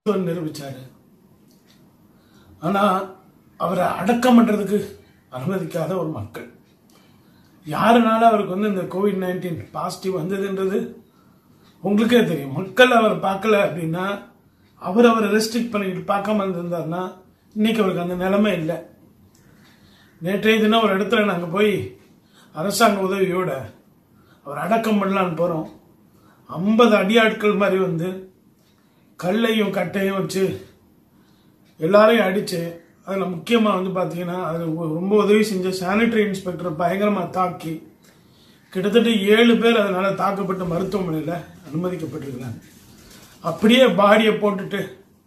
நிரூபிச்சாரு. ஆனா அவரை அடக்கம் பண்றதுக்கு அனுமதிக்காத ஒரு மக்கள். யாருனால அவருக்கு இந்த கோவிட்-19 பாசிட்டிவ் வந்ததுன்றது உங்களுக்கே தெரியும். மக்கள் அவர் பார்க்கல அப்படின்னா, அவரை ரெஸ்ட்ரிக்ட் பண்ணிட்டு பார்க்காம இருந்திருந்தாருன்னா இன்னைக்கு அவருக்கு அந்த நிலைமை இல்லை. நேற்றைய தினம் ஒரு இடத்துல நாங்கள் போய் அரசாங்க உதவியோட அவர் அடக்கம் பண்ணலான்னு போறோம். 50 அடியாட்கள் மாதிரி கல்லையும் கட்டையும் வச்சு எல்லாரையும் அடிச்சு, அதில் முக்கியமாக பார்த்தீங்கன்னா அதில் ரொம்ப உதவி செஞ்ச சானிட்டரி இன்ஸ்பெக்டர் பயங்கரமாக தாக்கி கிட்டத்தட்ட 7 பேர் அதனால தாக்கப்பட்டு மருத்துவமனையில் அனுமதிக்கப்பட்டிருக்கிறாங்க. அப்படியே பாடியை போட்டுட்டு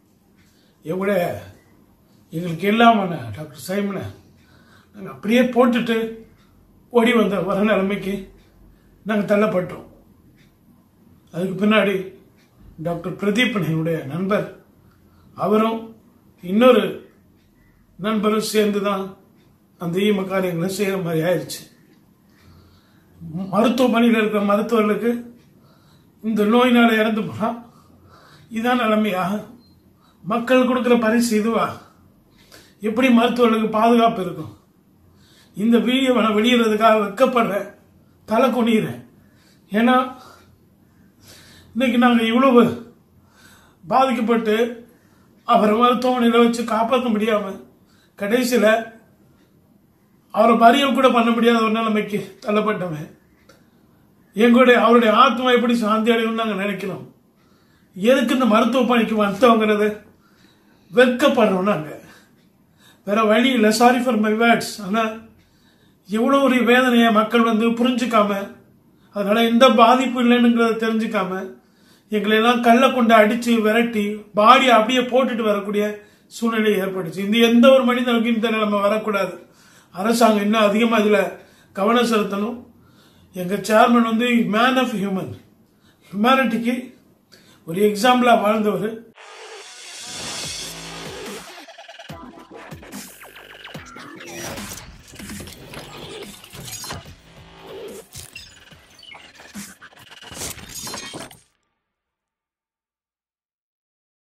எங்களுக்கு எல்லாமான டாக்டர் சைமனை நாங்கள் அப்படியே போட்டுட்டு ஓடி வர நிலைமைக்கு நாங்கள் தள்ளப்பட்டோம். அதுக்கு பின்னாடி டாக்டர் பிரதீப் என்னுடைய நண்பர், அவரும் இன்னொரு நண்பரும் சேர்ந்து தான் அந்த ஈம காரியங்களை செய்கிற மாதிரி ஆயிடுச்சு. மருத்துவமனையில் இருக்கிற மருத்துவர்களுக்கு இந்த நோயினால் இறந்து போனா இதான் நிலைமையா? மக்கள் கொடுக்குற பரிசு இதுவா? எப்படி மருத்துவர்களுக்கு பாதுகாப்பு இருக்கும்? இந்த வீடியோ நான் வெளியிடுறதுக்காக வெக்கப்படுறேன், தலை குனிகிறேன். ஏன்னா இன்னைக்கு நாங்கள் இவ்வளவு பாதிக்கப்பட்டு அவரை மருத்துவமனையில் வச்சு காப்பாற்ற முடியாம கடைசியில் அவரை மறியல் கூட பண்ண முடியாத ஒரு நிலைமைக்கு தள்ளப்பட்டவன். அவருடைய ஆத்மா எப்படி சாந்தி அடையும் நாங்கள் நினைக்கிறோம். எதுக்கு இந்த மருத்துவ பணிக்கு வந்தவங்கிறது வெட்கப்படுறோம் நாங்கள். வேற வழி இல்லை. Sorry for my words. ஆனால் எவ்வளோ ஒரு வேதனையை மக்கள் புரிஞ்சுக்காம, அதனால எந்த பாதிப்பு இல்லைன்னுங்கிறத தெரிஞ்சுக்காம எங்களை எல்லாம் கல்லை கொண்டு அடிச்சு விரட்டி பாடியை அப்படியே போட்டுட்டு வரக்கூடிய சூழ்நிலை ஏற்பட்டுச்சு. இந்த எந்த ஒரு மனிதனுக்கும் இந்த நிலைமை வரக்கூடாது. அரசாங்கம் இன்னும் அதிகமாக இதில் கவனம் செலுத்தணும். எங்கள் சேர்மன் மேன் ஆஃப் ஹியூமனிட்டிக்கு ஒரு எக்ஸாம்பிளாக வாழ்ந்தவர்.